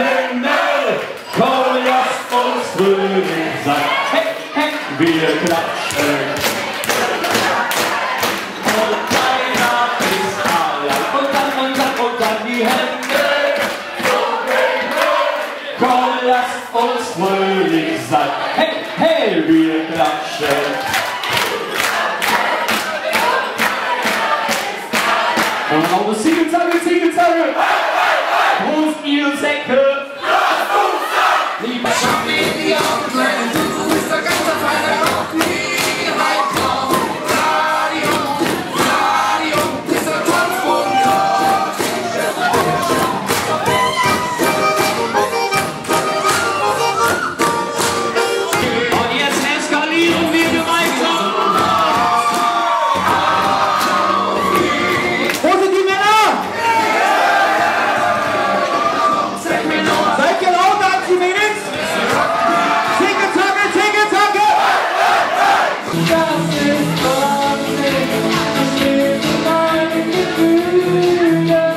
Himmel, komm, lasst uns fröhlich sein. Hey, hey, wir klatschen. Und keiner ist allein. Und dann die Hände. Komm, lasst uns fröhlich sein. Hey, hey, wir klatschen. Und auf die Ziegelzange, Ziegelzange. Prost, ihr Säcke. Lieber Familie und kleine du bist der ganze feine Rock. Nie halt noch. Radio, Radio, ist der Tanzbund. Und jetzt eskalieren wir gemeinsam. Wo sind die Männer? Seid ihr laut, als die Mädels? Zicke-Zacke, Zicke-Zacke! Das ist Wahnsinn, das lebt in meinen Gefühlen.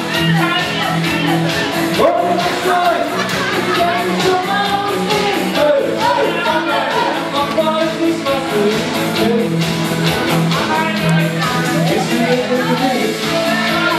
Und das Zeug, ich denk schon aus dem Müll. Man weiß nicht, was es ist. Es wird